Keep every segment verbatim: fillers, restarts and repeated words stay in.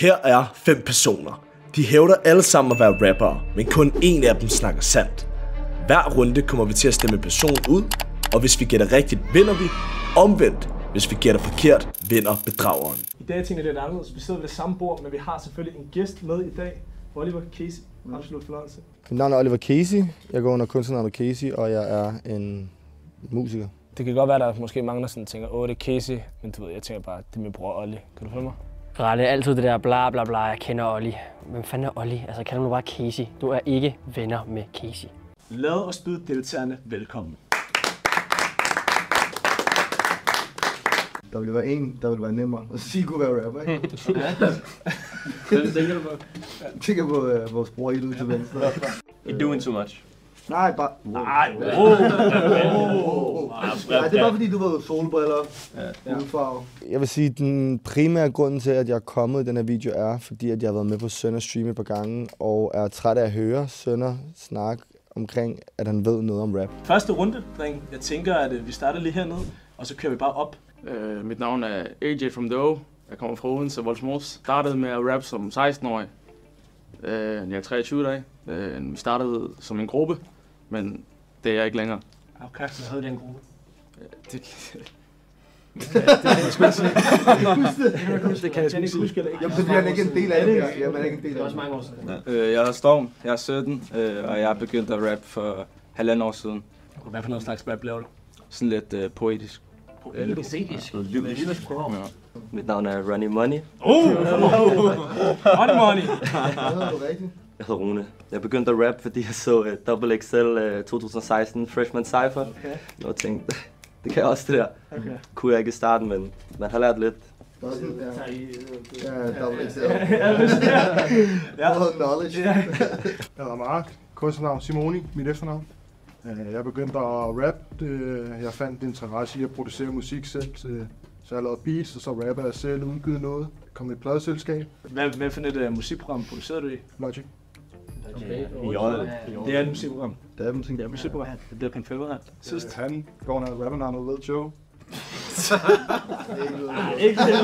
Her er fem personer. De hævder alle sammen at være rappere, men kun én af dem snakker sandt. Hver runde kommer vi til at stemme en person ud, og hvis vi gætter rigtigt, vinder vi. Omvendt, hvis vi gætter forkert, vinder bedrageren. I dag tænker jeg lidt anderledes. Vi sidder ved det samme bord, men vi har selvfølgelig en gæst med i dag. Oliver Casey. Absolut fornøjelse. Mit navn er Oliver Casey. Jeg går under kunstnernavnet Casey, og jeg er en musiker. Det kan godt være, at der måske mange, der sådan tænker, åh, det er Casey, men du ved, jeg tænker bare, det er min bror Olli. Kan du følge mig? Rette altid det der bla bla bla, jeg kender Olli. Hvem fanden er Olli? Altså, kald mig bare Casey. Du er ikke venner med Casey. Lad os byde deltagerne velkommen. Der ville være en, der ville være nemmere. Og sige kunne være rapper, ikke? Hvem tænker du på? Jeg tænker på uh, vores bror i ud til venstre. You're doing too much. Nej, bare... Nej, wow. wow. Nej, det er bare fordi, du var solbriller, ja. Hudfarve. Jeg vil sige, at den primære grund til, at jeg er kommet i den her video, er, fordi at jeg har været med på Sønder stream et par gange, og er træt af at høre Sønder snakke omkring, at han ved noget om rap. Første runde, dreng. Jeg tænker, at vi starter lige hernede, og så kører vi bare op. Uh, mit navn er A J from the O. Jeg kommer fra Odense, Vollsmose. Startede med at rap som seksten-årig. Uh, jeg er treogtyve dage. Uh, vi startede som en gruppe, men det er jeg ikke længere. Okay, hvad hedder den gruppe? Uh, det, det kan jeg sgu ikke sige. Det kan jeg sgu ikke sige. Jamen, så bliver han ikke en del af det. Jamen, han er ikke en del af det. Det er også mange år siden. Uh, jeg hedder Storm, jeg er sytten, uh, og jeg er begyndt at rap for halvandet år siden. Hvad for noget slags rap laver du? Sådan lidt uh, poetisk. Poetisk? Lyrisk. Mit navn er Ronnie Money. Oh! Ronnie Money! Jeg hedder Rune. Jeg begyndte at rap, fordi jeg så uh, Double X L uh, to tusind og seksten Freshman Cypher. Okay. Og tænkte, det kan jeg også det der. Okay. Kunne jeg ikke i starten, men man har lært lidt. Ja, Double X L. Ja, knowledge. Jeg hedder Mark, kunstnernavn Simoni, mit efternavn. Jeg begyndte at rappe. Jeg fandt interesse i at producere musik selv, så jeg lavede beats, og så rapper jeg selv, udgivet noget. Jeg kom i et pladeselskab. Hvad, hvad for et uh, musikprogram producerede du i? Logic. Okay. Det er et musikprogram. Det er et musikprogram. Det er et musikprogram. Det bliver min favorit. Sidst han går under rappernavnet Lil Joe. Ikke lidt.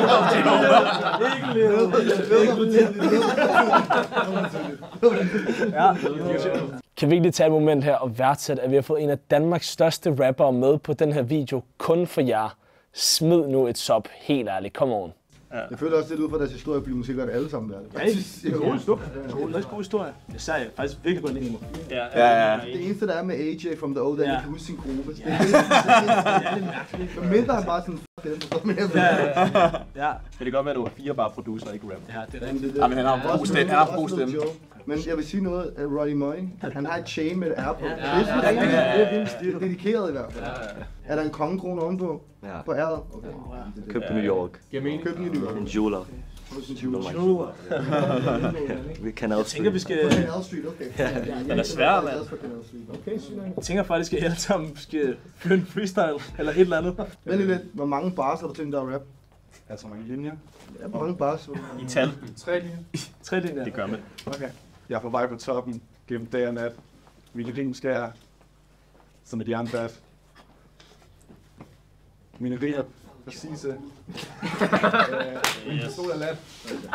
Kan vi ikke lige tage et moment her og værdsætte, at vi har fået en af Danmarks største rappere med på den her video, kun for jer. Smid nu et sub, helt ærligt. Come on. Ja. Jeg føler også lidt ud fra deres historie, at blive musikere det alle sammen. Ja, det er en god historie. Det er en god historie. Jeg sagde faktisk virkelig godt lide mig. Ja, ja, ja. Det eneste, der er med A J from the O, der er, at han kan huske sin gruppe. Det er lidt mærkeligt. For mindre han bare sådan, f*** den, så med Ja. Kan det godt være, at du var fire bare producer, ikke rap? Ja, det er rigtigt. Ja, men han har en god stemme. Han har en god stemme. Men jeg vil sige noget af Roddy Money. Han har et chain med et R på. Det er vildt stil. er dedikeret i hvert fald. Er der en kongekrone ovenpå? Ja. På æret? Købt i New York. Købt i New York. En jeweler. Jeweler. Vi kan også. Jeg tænker, vi skal... Canal Street, okay. Den er svær, mand. Okay, sygt. Jeg tænker faktisk, at I alle sammen skal føre en freestyle eller et eller andet. Vent lidt. Hvor mange bars har du tænkt dig at rap? Altså mange linjer. Ja, hvor mange bars? I tal. Tre linjer. Tre linjer. Det gør man. Okay. Jeg er på vej på toppen gennem dag og nat. Mine rim skal jeg som et jernbat. Mine rim er præcise. Jeg stod af lat.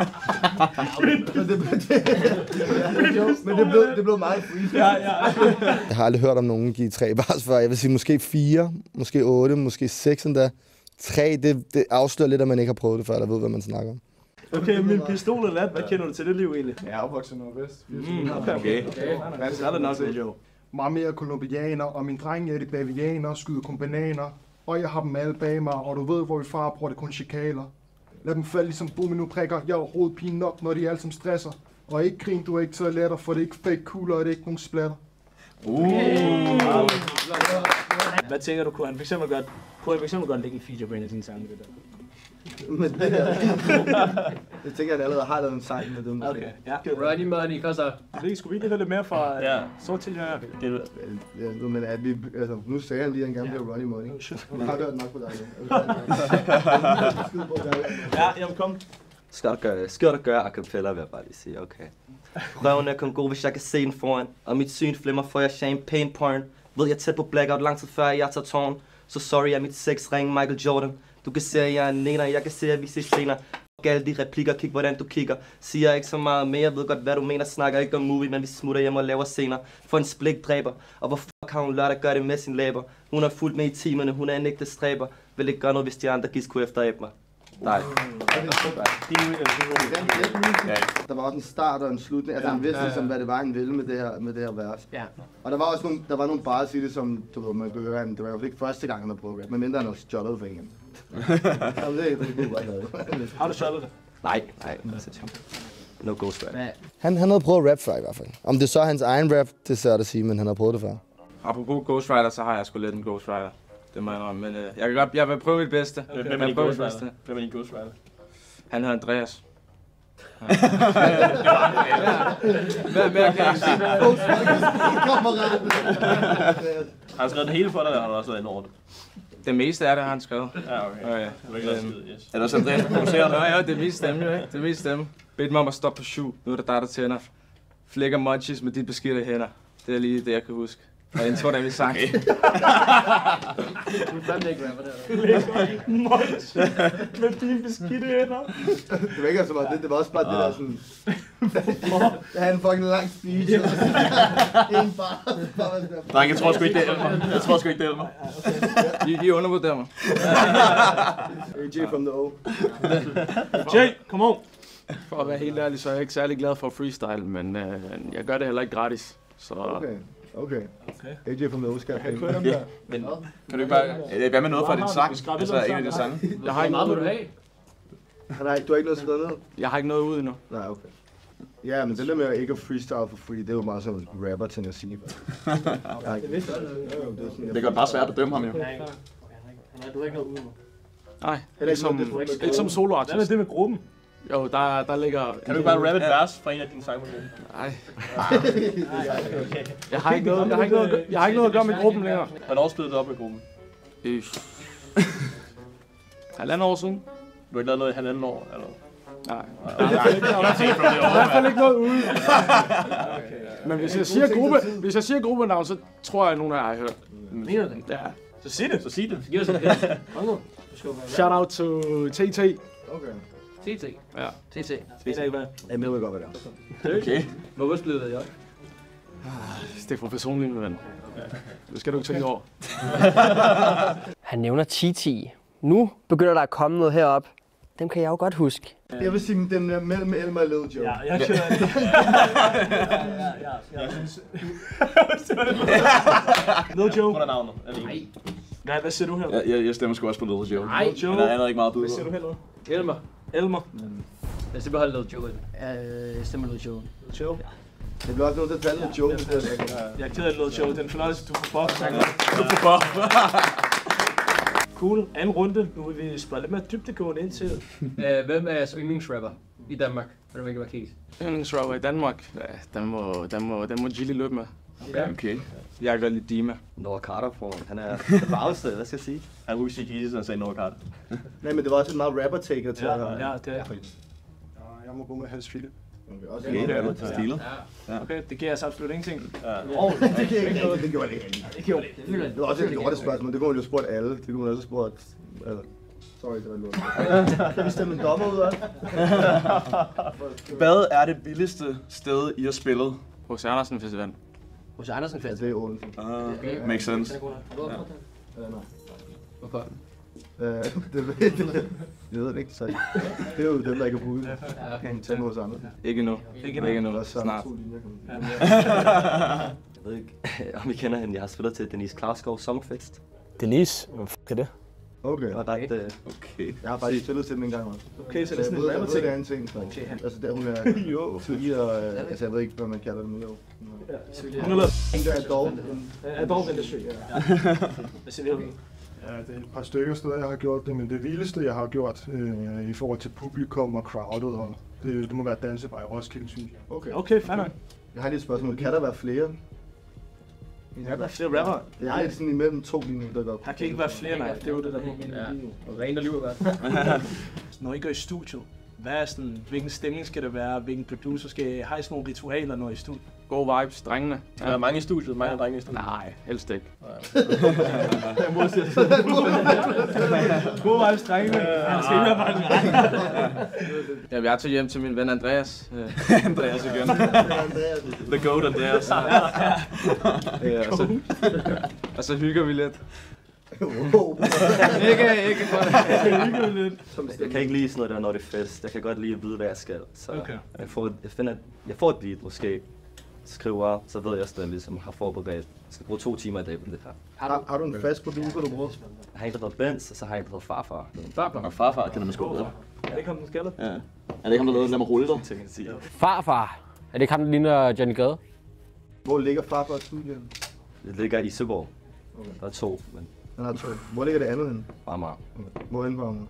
Men det blev, det blev meget free. Ja, ja. Jeg har aldrig hørt om nogen give tre bars før. Jeg vil sige måske fire, måske otte, måske seks endda. Tre, det, det afslører lidt, at man ikke har prøvet det før, eller ved, hvad man snakker om. Okay, min pistol er lat. Hvad kender du til det liv egentlig? Jeg er opvokset i Nordvest. Mm, okay, okay. Hvad er det nok det, jo? Meget mere kolumbianer, og min dreng er de bavianer, skyder kun bananer. Og jeg har dem alle bag mig, og du ved, hvor vi far bruger det kun chikaler. Lad dem falde ligesom bomino-prikker, jeg er hovedpine nok, når de alle som stresser. Og ikke grin, du er ikke toiletter, for det er ikke fake kugler, og det er ikke nogen splatter. Uh. Hvad tænker du, kunne han for eksempel godt, kunne han for eksempel godt lægge en feature på en af dine sange? Det der? Men det her... Jeg tænker, at jeg allerede har lavet en sang med dem. Okay, ja. Roddy Money, hvad så? Det skulle vi lige høre lidt mere fra Ja. sort til her. Det Ja, men at vi, altså, nu sagde han lige, at han gerne bliver Roddy Money. Jeg har hørt nok på dig. Ja, jamen kom. Skørt at gøre, skørt at gøre a cappella, vil jeg bare lige sige, okay. Røven er kun god, hvis jeg kan se den foran, og mit syn flimmer, får jeg champagne porn. Ved jeg tæt på blackout lang tid før jeg tager tårn. Så sorry er mit sex ring Michael Jordan. Du kan se, at jeg er en nener, jeg kan se, at vi ses senere. alle de replikker, kig hvordan du kigger. Siger ikke så meget mere, jeg ved godt hvad du mener, snakker ikke om movie, men vi smutter hjem og laver scener. For en splik dræber, og hvor fuck har hun lørdag gør det med sin læber. Hun er fuldt med i timerne, hun er en ægte stræber. Vil ikke gøre noget, hvis de andre gis kunne efteræbe mig. Nej. Der var også en start og en slutning, altså han vidste ligesom, hvad det var, han ville med det her, med det her vers. Ja. Og der var også nogle, der var nogle bars i det, som du ved, man kunne høre, det var jo ikke første gang, han havde prøvet rap, men mindre han havde stjålet for en. Har du stjålet det? Nej, nej. No ghost rap. Han, han havde prøvet rap før i hvert fald. Om det så er hans egen rap, det er svært at sige, men han har prøvet det før. Apropos Ghost Rider, så har jeg sgu lidt en Ghost Rider. Det må jeg indrømme, men øh, jeg kan godt, jeg vil prøve mit bedste. Okay. Hvem er din Ghost Rider? Hvem er din Ghost Rider? Han hedder Andreas. Ja. Hvad mere kan jeg sige? Har han skrevet det hele for dig, eller har du også været inde over det? Det meste af det har han skrevet. Ja, okay. Okay. Okay. Øhm, yes. Er der også Andreas, der producerer det? Ja, ja, det er mest stemme, jo ikke? Det er mest stemme. Bedt mig om at stoppe på syv. Nu er det dig, der tænder. Flækker munchies med dit beskidte hænder. Det er lige det, jeg kan huske. Og jeg tror, det er vi sang. Du er fandme ikke rapper der. Flækker munchies med dine beskidte hænder. Det var ikke så meget det, det var også bare det der sådan... Det er en fucking lang speech. En bar. Nej, jeg tror sgu ikke, det er Elmer. Jeg tror sgu ikke, det er Elmer. I, I undervurderer mig. A J from the O. Jay, come on. For at være helt ærlig, så er jeg ikke særlig glad for freestyle, men øh, jeg gør det heller ikke gratis. Så... Okay, okay. A J from the O skal have penge. Ja. Men kan du ikke bare... Hvad med noget fra din sang? Altså en af de sange? Jeg har ikke noget ud. Nej, du har ikke noget skrevet ned? Jeg har ikke noget ud endnu. Nej, okay. Ja, men det der med ikke at freestyle for free, det er jo meget som rapper til at sige. Det gør bare svært at dømme ham jo. Du har ikke noget ud nu. Nej, ikke som, ikke som soloartist. Hvad er det med gruppen? Jo, der, der ligger... Kan du ikke bare rappe et vers fra en af dine sange? Nej. Jeg har ikke noget, jeg har ikke noget, jeg har ikke noget at gøre med gruppen længere. Hvornår spillede du op med gruppen? Øh. Halvandet år siden. Du har ikke lavet noget i halvandet år, eller? Nej. Der er i hvert fald ikke noget ude. Men hvis jeg siger gruppe, hvis jeg siger gruppenavn, så tror jeg, at nogen af jer har hørt. Mener du det? Ja. Så sig det. Så sig det. Giv os en det. Shout out to T T. Okay. T T? Ja. T T. Det er ikke hvad. Jeg ved godt, hvad det er. Okay. Hvorfor blev det, jeg? Det er for personligt, men det skal du ikke tænke over. Han nævner T T. Nu begynder der at komme noget herop. Dem kan jeg jo godt huske. Jeg vil sige, dem der mellem Elmer og Lil Joe. Ja, jeg kender det. Jeg synes... Lil Joe. Hvordan er navnet? Nej. Nej, hvad siger du her? Jeg, jeg, jeg stemmer sgu også på Lil Joe. Nej, Joe. Han er ikke meget bud. Hvad siger du her? Elmer. Elmer. Jeg skal beholde Lil Joe. Jeg stemmer Lil Joe. Lil Joe? Det bliver også noget, der taler Lil Joe. Jeg er ked af Lil Joe. Den fornøjelse, du får buff. Du får buff. Cool. Anden runde. Nu vil vi spørge lidt mere dybdegående ind til. Hvem er jeres yndlingsrapper i Danmark? Vil du ikke være case? Yndlingsrapper i Danmark? Ja, den må, den må, den må Gilly løbe med. Okay. okay. Jeg gør lidt Dima. Noah Carter for han er farvested, hvad skal jeg sige? Han kunne sige Jesus, han sagde Noah Carter. Nej, men det var også en meget rapper-taker til ja, at ja, det er jeg. Jeg må gå med Hans Philip. Okay, også okay, det er lidt stilet. Ja. Okay, det giver altså absolut ingenting. Ja. Oh, det giver ikke noget. Det gjorde det ikke. Det gjorde det. Det var også et lortespørgsmål. Det kunne man jo spurgt alle. Det kunne man også spurgt... Eller... Sorry, det var lort. Kan vi stemme en dommer ud af? Hvad er det vildeste sted, I har spillet? Hos Andersen Festival. Hos Andersen Festival? Ja, det er Odense. Uh, okay. Makes sense. Ja. Hvorfor? Uh, det, det, det, jeg ved det ikke, så det er jo dem, der ikke har brugt det. Ja, okay. Tag hos andre. Ikke nu. Ikke nu. Ikke nu. Snart. Jeg ved ikke, om I kender hende. Jeg har spillet til Denise Klarskov Sommerfest. Denise? Hvad f*** er det? Okay. Det var ret... Uh... Okay. Jeg har faktisk spillet til den en gang også. Okay, så det er sådan en rapper ting. Jeg ved, ting. det er en ting. Altså der hun er tidligere, altså jeg ved ikke, hvad man kalder det nu. Hun har lavet... Hun er adult. Adult industry, ja. Hvad siger vi? Ja, det er et par stykker steder, jeg har gjort det, men det vildeste, jeg har gjort øh, i forhold til publikum og crowdet, og det, det må være Dansevej i Roskilde, synes jeg. Okay, okay, fair nok. Jeg har lige et spørgsmål. Kan der være flere? Kan der være flere rapper? Jeg er lidt sådan imellem to lige nu, der går. Her kan ikke være flere, nej. Det er jo det der. Ja, og rent og liv er godt. Når I går i studiet, hvad er sådan, hvilken stemning skal det være, hvilken producer skal I, har I sådan nogle ritualer, når I er i studiet? Gode vibes, drengene. Ja. Der er mange i studiet, mange ja. drenge i studiet. Nej, helst ikke. Gode vibes, drengene. Han skal ikke bare Ja, vi er til hjem til min ven Andreas. Andreas igen. The goat Andreas. Ja, og, så, og så hygger vi lidt. Wow. ikke, ikke godt. Jeg kan ikke lide sådan noget der, når det er fest. Jeg kan godt lide at vide, hvad jeg skal. Så okay. jeg, får, jeg, finder, jeg får et beat måske, skriver, så ved jeg, at jeg ligesom har forberedt. Jeg skal bruge to timer i dag på det her. Har, har du en fast producer, du bruger? Jeg har en, der hedder Benz, og så har jeg en, der hedder Farfar. Farfar? Og Farfar kender man sgu bedre. Er det ikke ham, den skaldet? Ja. Er det ikke ham, der lavede Lad mig rulle dig? Farfar? Er det ikke ham, der ligner Johnny Gade? Hvor ligger Farfar studiet? Det ligger i Søborg. Okay. Der er to, men... Den er to. Hvor ligger det andet henne? Amager. Okay. Hvor henne på Amager?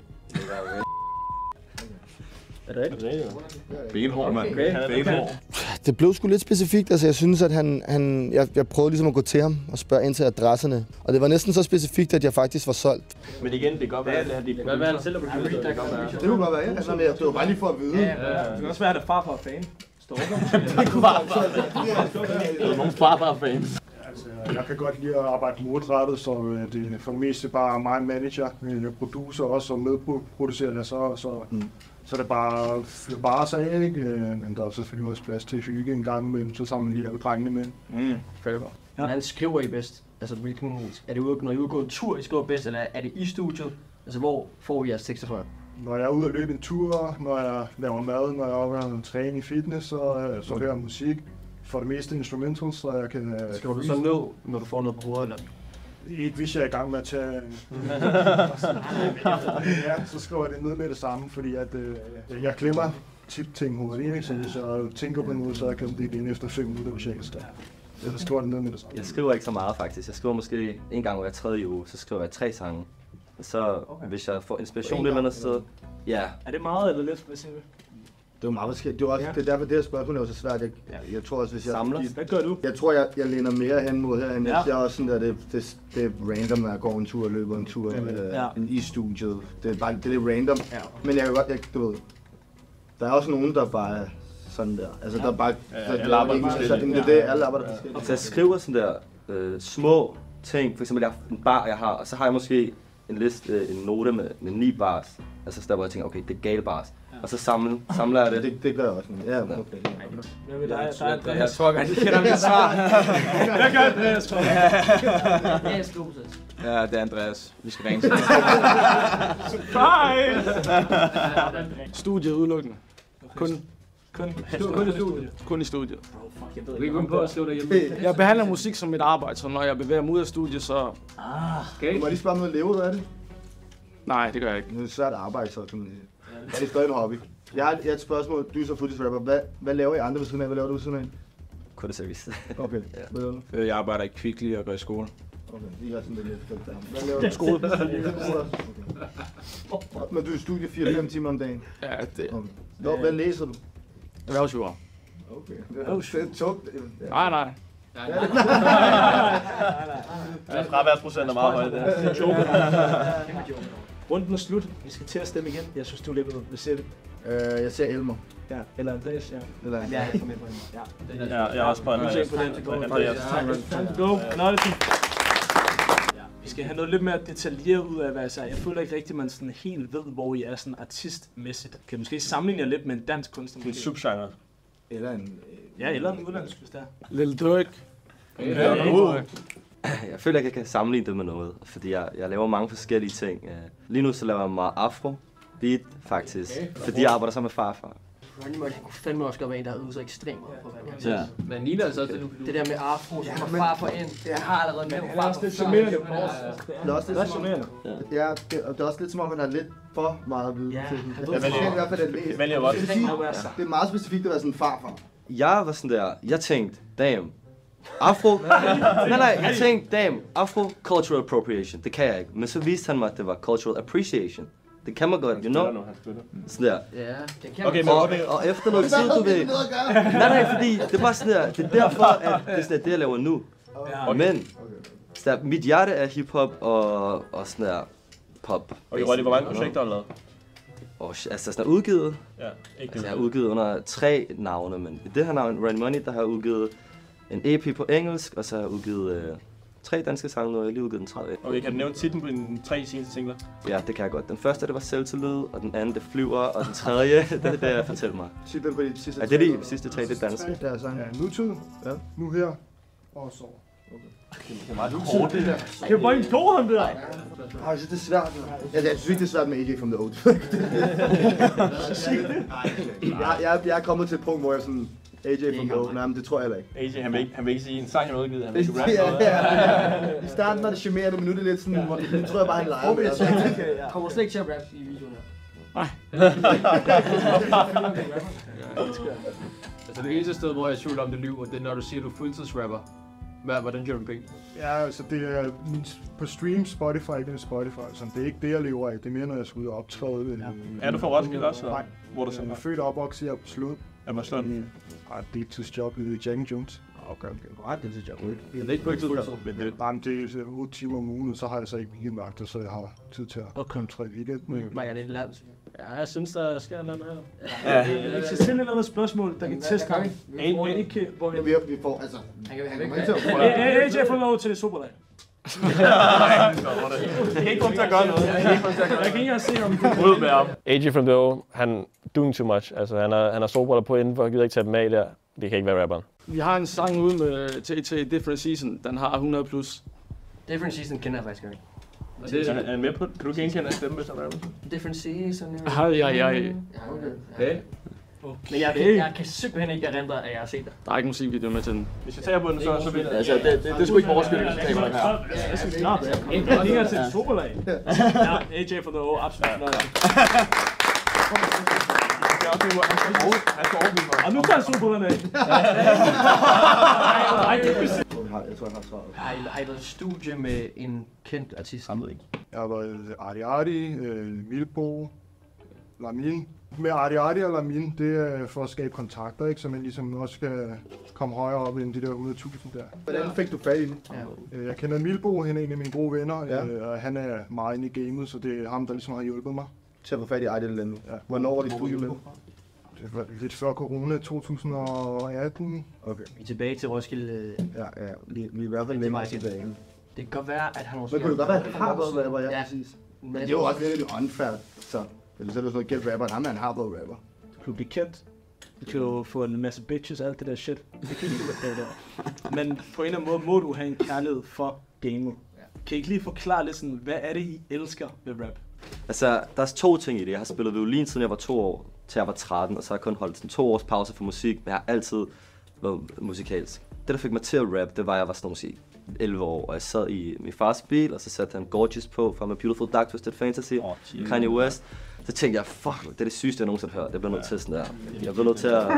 Er det rigtigt? Benhård, mand. Benhård. Det blev sgu lidt specifikt, altså jeg synes, at han, han jeg, jeg prøvede ligesom at gå til ham og spørge ind til adresserne. Og det var næsten så specifikt, at jeg faktisk var solgt. Men igen, det kan godt være, at det er dit producer. Hvad er det selv, at producer? Det kan godt være. Det kunne godt være, ja. Altså, jeg stod bare lige for at vide. Ja, ja. Det kan også være, at det er Farfar-fan. Står der måske? Det kunne bare være. Det er nogle Farfar-fans. Jeg kan godt lide at arbejde målrettet, så det er for det meste bare mig manager, jeg producer også og medproducerer det, så, så, mm. så det er bare, det er bare sig, ikke? Men der er selvfølgelig også plads til hygge en gang imellem, så sammen lige alle drengene med. Mm. Ja. Hvordan skriver I bedst? Altså, er det ude, når I er ude og gå en tur, I skriver bedst, eller er det i studiet? Altså, hvor får I jeres tekster fra? Når jeg er ude og løbe en tur, når jeg laver mad, når jeg er oppe og træner i fitness, så, så hører jeg musik. For det meste instrumentals, så jeg kan... Skriver du så ned, når du får noget på hovedet, eller? Ikke hvis jeg er i gang med at tage... ja, så skriver jeg det ned med det samme, fordi at, øh, jeg glemmer tit ting hurtigt, ikke? Så hvis jeg tænker på noget, så jeg kan det igen efter fem minutter, hvis jeg ikke skal. Jeg skriver det ned med det samme. Jeg skriver ikke så meget faktisk. Jeg skriver måske en gang hver tredje uge, så skriver jeg tre sange. Så okay. Hvis jeg får inspiration et eller andet sted... Ja. Er det meget eller lidt, hvad siger vi? Det var meget forskelligt. Det, også, ja. det er derfor, det her spørgsmål er jo så svært. Jeg, jeg, jeg tror også, hvis jeg... Samler. Hvad gør du? Jeg tror, jeg, jeg læner mere hen mod herinde. Ja. Jeg er også sådan der, det, det, det er random, når jeg går en tur og løber en tur ja. øh, i studiet. Det er bare det er lidt random. Ja. Men jeg kan godt, jeg, du ved, der er også nogen, der bare er sådan der. Altså, ja. der er bare... Ja, ja, alle arbejder forskelligt. Det er det, alle arbejder forskelligt. Så jeg skriver sådan der øh, små ting. For eksempel, jeg har en bar, jeg har, og så har jeg måske en liste, øh, en note med, med ni bars. Altså, der hvor jeg tænker, okay, det er gale bars. Og så samler, samler jeg det. Det, det gør jeg også. Ja, okay. Hvad med dig? Der er Andreas. Jeg tror godt, I kender mit svar. Hvad gør Andreas, tror jeg? Andreas Lopez. Ja, det er Andreas. Vi skal ringe til Bye! Studiet udelukkende. Kun, kun, kun i studiet? Kun i studiet. Du kan ikke på at skrive derhjemme. Jeg behandler musik som mit arbejde, så når jeg bevæger mig ud af studiet, så... Ah, okay. Må jeg lige spørge noget, lever du af det? Nej, det gør jeg ikke. Det er svært arbejde, så kan man sige. Ja, det er stadig en hobby. Jeg har et spørgsmål. Du er så footage-rapper. Hvad, hvad laver I andre ved siden af? Hvad laver du ved siden af? Kundeservice. Okay. Ja. Hvad laver du? Jeg arbejder i Kvickly og går i skole. Okay, vi har sådan lidt lidt. Hvad laver du? Skole. Men du er i studie fire til fem timer om dagen? Ja, det... Okay. Nå, hvad læser du? Erhvervsjura. Okay. Det er tungt. Nej, nej. Ja, fraværsprocent er meget højt, det. Runden er slut. Vi skal til at stemme igen. Jeg synes, du er lidt ved. Hvad siger du? Uh, jeg ser Elmer. Ja, eller Andreas, ja. Eller Andreas. Ja, jeg er med på den. Ja, jeg er også på Andreas. Time to go. Fornøjelse. Vi skal have noget lidt mere detaljeret ud af, hvad jeg siger. Jeg føler ikke rigtigt, at man sådan helt ved, hvor I er sådan artistmæssigt. Kan måske sammenligne jer lidt med en dansk kunstner? En subgenre. Eller en... Ja, eller en udlandsk, hvis det er. Lille Dirk. Jeg føler ikke, jeg kan sammenligne det med noget, fordi jeg, jeg laver mange forskellige ting. Lige nu så laver jeg meget afro beat, faktisk, okay. Fordi jeg arbejder sammen med Farfar. Han kunne fandme også godt være en, der har øvet sig ekstremt meget på vand. Ja. Men Nina altså også det, det der med afro, som ja, Farfar ind. Jeg har allerede nævnt Farfar. Det er også lidt charmerende. Det er også lidt charmerende. Ja, det er også lidt som om, han har lidt for meget at vide til den. Jeg vælger i hvert fald at læse. Det vælger godt. Det er meget specifikt at være sådan en Farfar. Jeg var sådan der, jeg tænkte, damn. Afro? nej, nej, jeg tænkte, damn, Afro cultural appropriation, det kan jeg ikke. Men så viste han mig, at det var cultural appreciation. Det kan man godt, you know? Sådan der. Ja, det kan okay, man. Og, og efter noget tid, du ved... Nej, nej, fordi det var sådan der, det er derfor, at det er sådan der, det jeg laver nu. Men, der, mit hjerte er hiphop og, og sådan der pop. Okay, Rolly, hvor mange projekter har du lavet? Og altså sådan er udgivet. Ja, ikke altså, jeg har udgivet under tre navne, men i det her navn, Run Money, der har jeg udgivet en E P på engelsk, og så har jeg udgivet øh, tre danske sange, og jeg har lige udgivet den tredje. Okay, kan du nævne titlen på dine tre seneste singler? Ja, det kan jeg godt. Den første, det var Selvtillid, og den anden, det Flyver, og den tredje, det er det, jeg fortæller mig. Titlen på de sidste tre? Ja, det er de sidste tre, det er danske. Det er sådan. Ja, nutid, ja. Nu her, og så. Okay. Det er meget kort, det der. Kan du bare ikke gå ham der? Jeg synes, det er svært. Jeg, jeg synes det er svært med A J from the Old. jeg, jeg, jeg er kommet til et punkt, hvor jeg sådan... A J from the Old, nej, men det tror jeg heller ikke. A J, han vil ikke, han vil ikke sige en sang, han har udgivet, han vil ikke rappe ja, noget. Ja, ja. I starten var det charmerende, men nu er det lidt sådan... Ja. Nu tror jeg bare, han leger med. Jeg kommer slet ikke til at rappe i videoen her. Nej. Altså det eneste sted, hvor jeg er i tvivl om det lyver, det er når du siger, at du er fuldtidsrapper. Hvordan gør du penge? Ja, altså det er min, på stream, Spotify, ikke Spotify, så det er ikke det, jeg lever af. Det er mere, når jeg skal ud og optræde. Ja. Er du fra Roskilde også? Nej, hvor du jeg er født og opvokset her på Slund. Er man Slund? Jeg har et deltidsjob i Jack and Jones. Okay, okay. Du har et deltidsjob. Det er ikke på et tidspunkt. Nej, men det er otte timer om ugen, så har jeg så ikke weekendvagter, så jeg har tid til at komme tre weekend. Var jeg lidt land? Ja, jeg synes, der sker noget her. Ja. Jeg skal stille et eller andet spørgsmål, der kan teste ham. Hvor I ikke... Hvor vi får, altså... Han kan ikke til at prøve. A J får lov til det Superlag. Nej, det kan ikke komme til at gøre noget. Jeg kan ikke engang se ham. Ud med ham. A J from the O, han doing too much. Altså, han har, han har solbriller på indenfor, og gider ikke tage dem af der. Det kan ikke være rapperen. Vi har en sang ude med T T Different Season, den har hundrede plus. Different Season kender jeg faktisk ikke. Det er han med på. Kan du genkende en stemme, hvis han rapper? Different Season. Hej, ja, ja. Okay. Men jeg, jeg, jeg kan simpelthen ikke erindre, at jeg har set det. Der er ikke musikvideo med til den. Hvis jeg tager på den, så, så vil Altså, det, det, det er sgu ikke vores skyld, hvis jeg taber den her. Jeg synes klart, jeg kan ikke til et Superlag. Ja, A J for the O, absolut. Og nu tager jeg Superland af. Jeg tror, jeg har svaret. Har I været i studie med en kendt artist? Jeg ved ikke. Jeg har været Arti Arti, øh, Milbo, Lamin. Med Arti Arti og Lamin, det er for at skabe kontakter, ikke? Så man ligesom også skal komme højere op end de der hundrede tusind der. Hvordan fik du fat i den? Ja. Jeg kender Milbo, han er en af mine gode venner, ja. øh, og han er meget inde i gamet, så det er ham, der ligesom har hjulpet mig. Til at få fat i Arti Arti. Ja. Hvornår var det studie med? Det var lidt før corona, to tusind og atten. Okay. Vi er tilbage til Roskilde. Ja, ja. Vi er i hvert fald længere tilbage. Det kan godt være, at han måske... Men kunne det godt være, at han har været rapper, ja, ja. præcis. Men det er jo også lidt unfair, så... Eller så er det sådan noget, get rapper, han er en har været rapper. Du kan blive kendt. Du kan jo få en masse bitches og alt det der shit. Det kan ikke det der. Men på en eller anden måde må du have en kærlighed for gamet. Kan I ikke lige forklare lidt sådan, hvad er det, I elsker ved rap? Altså, der er to ting i det. Jeg har spillet violin, siden jeg var to år, til jeg var tretten, og så har jeg kun holdt sådan to års pause for musik, men jeg har altid været musikalsk. Det, der fik mig til at rap, det var, at jeg var sådan musik elleve år, og jeg sad i min fars bil, og så satte han Gorgeous på fra My Beautiful Dark Twisted Fantasy, oh, Kanye West. Så tænkte jeg, fuck, det er det sygeste, jeg nogensinde har hørt. Jeg bliver nødt til sådan der. Jeg bliver nødt til at... Jeg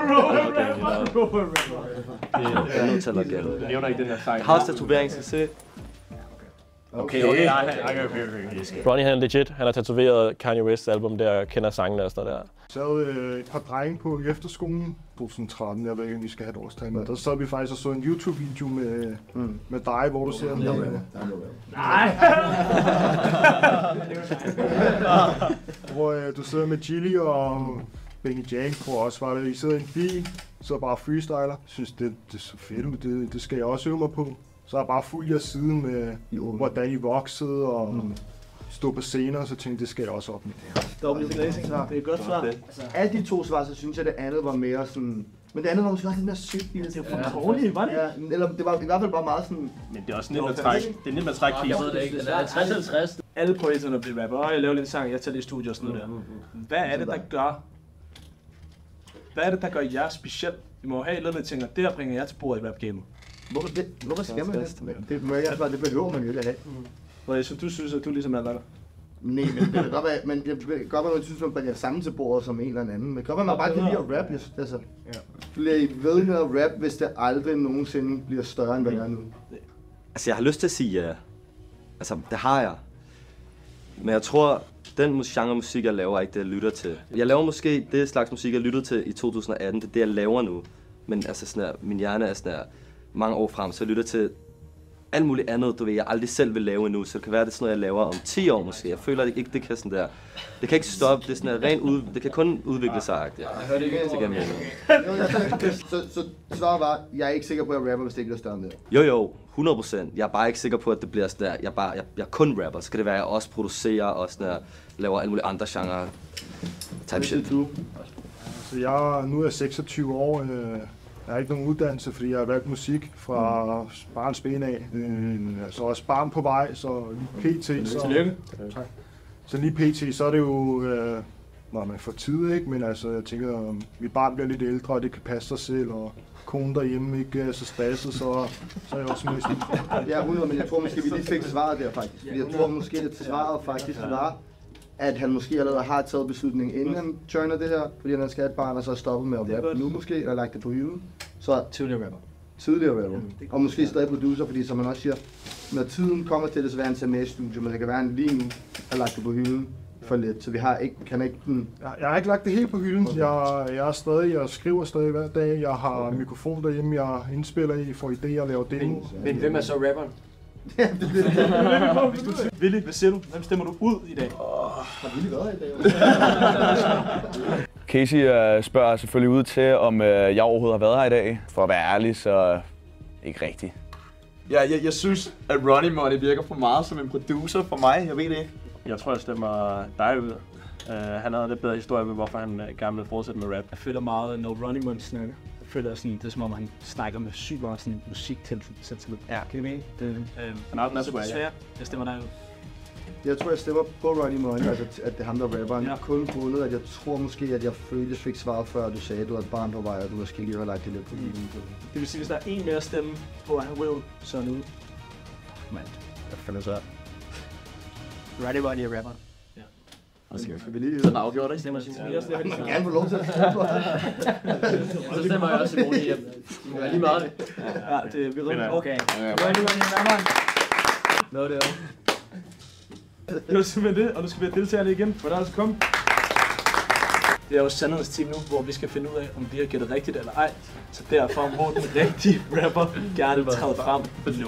bliver nødt til at lade gælde. Du nævner ikke den her sang. Jeg har også tatovering, skal se. Okay, okay, okay, okay, okay. Ronny, han er legit. Han har tatoveret Kanye West's album der, og kender sangene og sådan noget der. Så havde øh, et par drenge på efterskolen, to tusind tretten, jeg ved ikke, om vi skal have et årstal med. Der sad vi faktisk og så en YouTube-video med, mm. med dig, hvor du ser den. Nej! Hvor øh, du sidder med Chili og Benny Jank, tror også var det. I sidder i en bil, så bare freestyler. Jeg synes, det, det er så fedt, det, det skal jeg også øve mig på. Så har jeg bare fulgt jer siden med, hvordan I voksede og mm. stod på scener, og så tænkte jeg, det skal jeg også op med. Dobbelt læsning svar. Det er godt svar. Altså, alle de to svar, så synes jeg, det andet var mere sådan... Men det andet var måske også lidt mere sygt. Det var for dårligt, var det? Ja, eller det var i hvert fald bare meget sådan... Men det er også nemt at trække. Det er nemt at trække Jeg ved det ikke. Det er halvtreds halvtreds. Alle på internettet bliver rapper, og jeg laver lidt sang, jeg tager lidt i studiet og sådan noget der. Hvad er det, der gør... Hvad er det, der gør jer specielt? I må have et eller andet, tænker, det her bringer jeg til bordet i rap-gamet. Hvorfor, det, hvorfor skal man det? Det, må jeg, det behøver man jo ikke at have. Hvor jeg synes, du synes, at du ligesom er der. Nej, men det kan godt være, men det kan godt være, at man synes, at man er sammen til bordet som en eller anden. Men det kan godt være, at man bare kan lide at rap. Altså, bliver I ved med at rap, hvis det aldrig nogensinde bliver større, end hvad jeg er nu? Altså, jeg har lyst til at sige ja. Altså, det har jeg. Men jeg tror, den genre musik, jeg laver, er ikke det, jeg lytter til. Jeg laver måske det slags musik, jeg lyttede til i to tusind atten. Det er det, jeg laver nu. Men altså, sådan her, min hjerne er sådan her, mange år frem, så jeg lytter til alt muligt andet, du ved, jeg aldrig selv vil lave endnu, så det kan være, det er sådan noget, jeg laver om ti år måske. Jeg føler ikke, det kan sådan der, det kan ikke stoppe, det er sådan der rent ud, det kan kun udvikle sig. Ja. Jeg hørte ikke, det kan jeg så, så svaret var, jeg er ikke sikker på, at jeg rapper, hvis det ikke bliver større end det. Jo jo, hundrede procent. Jeg er bare ikke sikker på, at det bliver sådan der, jeg, bare, jeg, jeg kun rapper, så kan det være, at jeg også producerer og sådan der, laver alle mulige andre genrer. Type shit. Så jeg, nu er jeg seksogtyve år, øh, jeg har ikke nogen uddannelse, fordi jeg har valgt musik fra barns ben af. Øh, så også barn på vej, så lige pt. Så, Tillykke. Tak. Så lige pt. så er det jo, øh, når man får tid, ikke? Men altså, jeg tænker, om mit barn bliver lidt ældre, og det kan passe sig selv, og konen derhjemme ikke er så stresset, så, så er jeg også mest. Ja, hundrede, men jeg tror måske, vi lige fik svaret der faktisk. Fordi jeg tror måske, at svaret faktisk var, at han måske allerede har taget beslutningen, inden han joiner det her, fordi han skal have et barn, og så er stoppet med at rappe nu måske, eller lagt det på hylden. Så tidligere rapper. Tidligere rapper. Og måske stadig producer, fordi som man også siger, når tiden kommer til det, så vil han tage med i studiet, men det kan være, at han lige nu har lagt det på hylden for lidt, så vi har ikke, kan ikke... Den... Jeg, jeg har ikke lagt det helt på hylden. Jeg, jeg er stadig, jeg skriver stadig hver dag. Jeg har mikrofon derhjemme, jeg indspiller i, får idéer og laver demo. Men hvem er så rapperen? Ja, det er det. Willy, hvad siger du? Hvem stemmer du ud i dag? Har Willy været i dag? Casey uh, spørger selvfølgelig ud til, om uh, jeg overhovedet har været her i dag. For at være ærlig, så ikke rigtigt. Ja, jeg, jeg synes, at Ronnie Money virker for meget som en producer for mig. Jeg ved det ikke. Jeg tror, jeg stemmer dig ud. Uh, han havde lidt bedre historie med, hvorfor han uh, gerne vil fortsætte med rap. Jeg føler meget, når Ronnie Money snakker. Jeg føler sådan, det er som om, han snakker med sygt meget sådan musik til selvtillid. Ja. Kan du mene? Det øhm, han har den også svært. Jeg stemmer dig ud. Jeg tror, jeg stemmer på Ronnie Money, altså at det er ham, der rapper. Ja. Kun grundet, at jeg tror måske, at jeg følte, jeg fik svaret før, du sagde, at du har et barn på vej, og du måske lige har lagt det lidt på hylden. Det vil sige, hvis der er en mere stemme på, at han vil, så er han ude. Mand, hvad fanden er så? Ronnie Money er rapperen. Skal vi lige... Sådan afgjort, ikke? Stemmer sin side. Man kan gerne få lov til at stemme. Så stemmer jeg også Simone hjem. Det må være lige meget det. Ja, det er virkelig. Okay. Ronnie Money er rapperen. Nå, det er det var simpelthen det, og nu skal vi have deltagerne igen, for der er altså kommet. Det er jo sandhedens team nu, hvor vi skal finde ud af, om de har gættet rigtigt eller ej. Så derfor må den rigtige rapper gerne træde frem nu.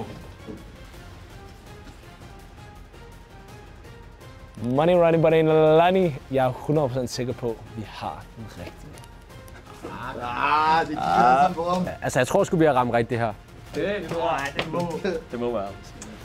Money, Ronnie, Money, Lani. Jeg er hundrede procent sikker på, at vi har den rigtige. Ah, det kigger sådan på ham. Altså, jeg tror sgu, vi har ramt rigtigt her. Det, det, det må. Det må være.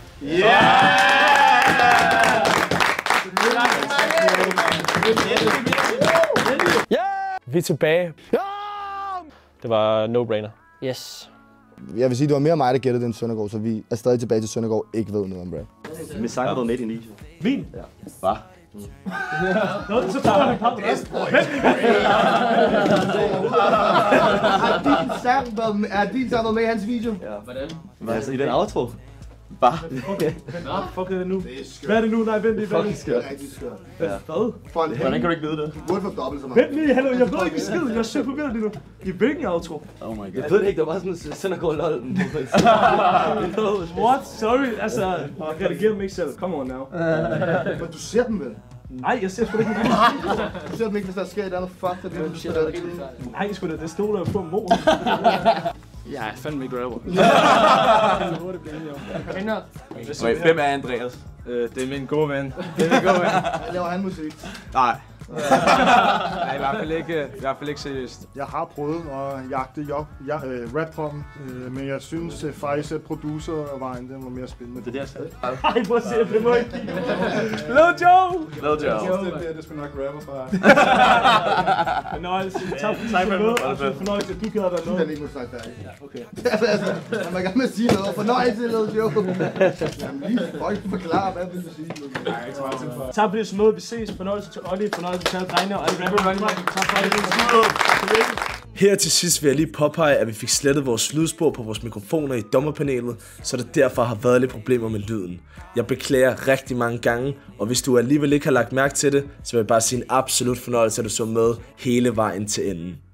Vi er tilbage. Det var no-brainer. Yes. Jeg vil sige, det var mere mig, der gættede den Søndergaard, så vi er stadig tilbage til Søndergaard ikke ved noget om rap. Min sang har været med i Nisha. Min? Ja. Hvad? Nå, så prøver han på det. Er din sang været med i hans video? Ja. Hvordan? Hvad altså i den outro? Hvad? Nå, fuck er det nu? Hvad er det nu? Nej, vent lige, vent lige. Det er rigtig skørt. Hvad? Hvordan kan du ikke vide det? Du burde få dobbelt så meget. Vent lige, hallo, jeg ved ikke skid. Jeg er så forvirret lige nu. I hvilken outro? Oh my god. Jeg ved det ikke, der var sådan en Søndergaard lol. What? Sorry, altså, jeg redigerer dem ikke selv. Come on now. Men du ser dem vel? Nej, jeg ser sgu da ikke det. Du ser dem ikke, hvis der sker et andet fuck, der bliver du ser det. Nej, sgu da, det stod der på mor. Jeg er fandme ikke rapper. Wait, hvem er Andreas? Øh, det er min gode ven. Det er min gode ven. Laver han musik? Nej. Nej, i hvert fald ikke, i hvert fald ikke seriøst. Jeg har prøvet at jagte job, ja, øh, rap-drømmen, øh, men jeg synes øh, faktisk, at producervejen den var mere spændende. Det er det, jeg sagde. Ej, prøv at se, det må ikke give. Lil Joe! Lil Joe. Det er det sgu nok rapper fra. Fornøjelse. Tak fordi du med. Og fornøjelse, du gad dig noget. Den ikke må snakke færdig. Okay. Altså, man må gerne med at sige noget. Fornøjelse, Lil Joe. Jamen lige, folk forklare, hvad vil du sige? Nej, ikke så meget til for. Tak for det, så møde. Vi ses. Fornøjelse til Olli. Fornøjelse til alle drengene og alle rapper. Tak for det. Her til sidst vil jeg lige påpege, at vi fik slettet vores lydspor på vores mikrofoner i dommerpanelet, så der derfor har været lidt problemer med lyden. Jeg beklager rigtig mange gange, og hvis du alligevel ikke har lagt mærke til det, så vil jeg bare sige en absolut fornøjelse, at du så med hele vejen til enden.